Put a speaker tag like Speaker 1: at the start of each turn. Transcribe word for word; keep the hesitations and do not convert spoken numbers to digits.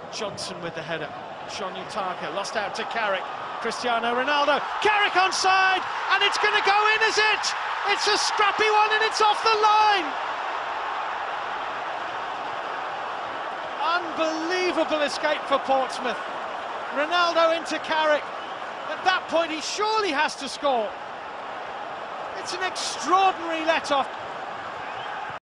Speaker 1: Johnson with the header. Sean Utaka lost out to Carrick. Cristiano Ronaldo. Carrick onside, and it's going to go in, is it? It's a scrappy one, and it's off the line. Unbelievable escape for Portsmouth. Ronaldo into Carrick. At that point, he surely has to score. It's an extraordinary let-off.